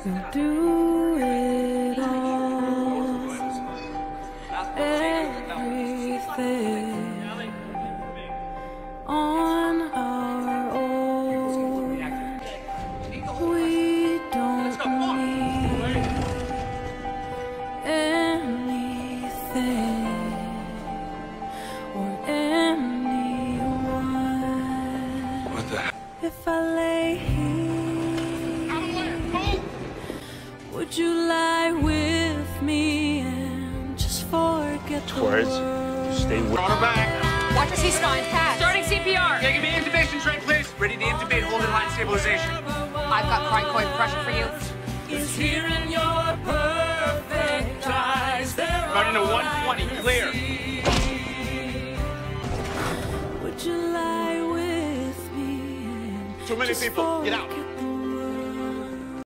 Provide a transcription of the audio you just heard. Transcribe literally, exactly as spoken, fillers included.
You'll do it all, everything on our own. We don't need anything or anyone. What the heck? If I lay here, would you lie with me and just forget the Towards, world? stay with her back. Watch her C-spine. Pass. Starting C P R. Yeah, give me intubation train, please. Ready to intubate, hold in line stabilization. I've got cricoid pressure for you. Is here in your perfect eyes. About into one twenty, clear. Would you lie with me and Too many just people. Get out. forget